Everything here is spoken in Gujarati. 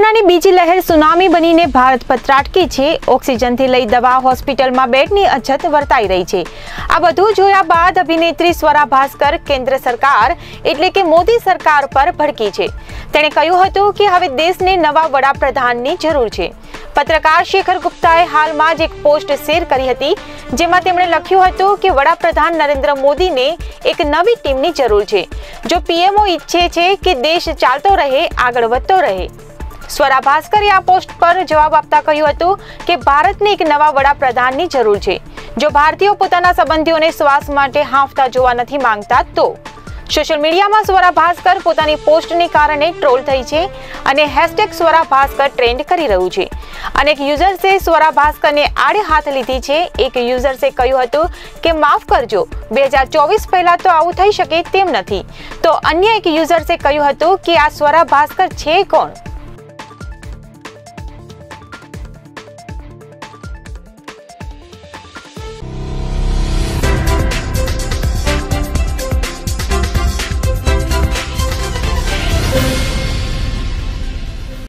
કોરોનાની બીજી લહેર સુનામી બનીને ભારત પર ત્રાટકી છે। ઓક્સિજનથી લઈ દવા, હોસ્પિટલમાં બેડની અછત વર્તાઈ રહી છે। આ બધું જોયા બાદ અભિનેત્રી સ્વરા ભાસ્કર કેન્દ્ર સરકાર એટલે કે મોદી સરકાર પર ભડકી છે। તેણે કહ્યું હતું કે હવે દેશને નવા વડાપ્રધાનની જરૂર છે। પત્રકાર શેખર ગુપ્તાએ હાલમાં જ એક પોસ્ટ શેર કરી હતી, જેમાં તેમણે લખ્યું હતું કે વડાપ્રધાન નરેન્દ્ર મોદીને એક નવી ટીમની જરૂર છે, જો પીએમઓ ઈચ્છે છે કે દેશ ચાલતો રહે, આગળ વધતો રહે। સ્વરા ભાસ્કરે આ પોસ્ટ પર જવાબ આપતા કહ્યું હતું કે ભારતને એક નવા વડાપ્રધાનની જરૂર છે। જો ભારતીયો પોતાના સંબંધીઓને શ્વાસ માટે હાંફતા જોવા નથી માંગતા તો સોશિયલ મીડિયામાં સ્વરા ભાસ્કર પોતાની પોસ્ટને કારણે ટ્રોલ થઈ છે અને હેશટેગ સ્વરા ભાસ્કર ટ્રેન્ડ કરી રહ્યું છે। અનેક યુઝર્સે સ્વરા ભાસ્કરને આડે હાથ લીધી છે। એક યુઝર્સે કહ્યું હતું કે માફ કરજો, 2024 પહેલા તો આવું થઈ શકે તેમ નથી, તો અન્ય એક યુઝર્સે કહ્યું હતું કે આ સ્વરા ભાસ્કર છે કોણ।